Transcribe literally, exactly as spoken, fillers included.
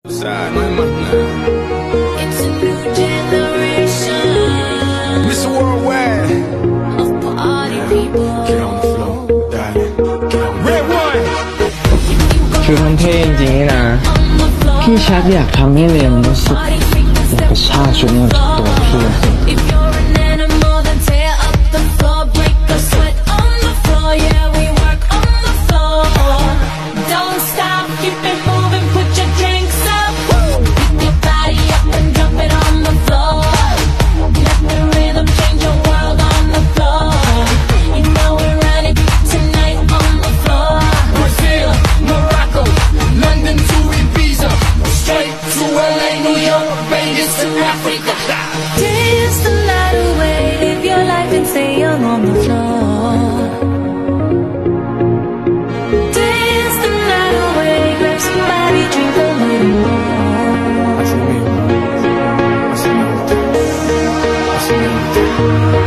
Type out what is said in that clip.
Side, my man. It's a new generation. Mister Worldwide. Of party people. Get on the floor, darling. Get on the Red one. คือมันเท่จริงๆนะพี่ชักอยากทำให้เรียนรู้สึกอยากกระชากชุดนี้ออกจากตัวพี่ If you're an animal, then tear up the floor, break the sweat on the floor. Yeah, we work on the floor. Don't stop, keep it moving, put your drinks up. Pick your body up and drop it on the floor. Let the rhythm change your world on the floor. You know we're running tonight on the floor. Brazil, Morocco, London to Ibiza, straight to L A, New York, Vegas to Africa. Dance the night away, live your life and stay young on the floor. Dance the night away, grab somebody, drink a little more. Así mismo, así me gusta, así me gusta.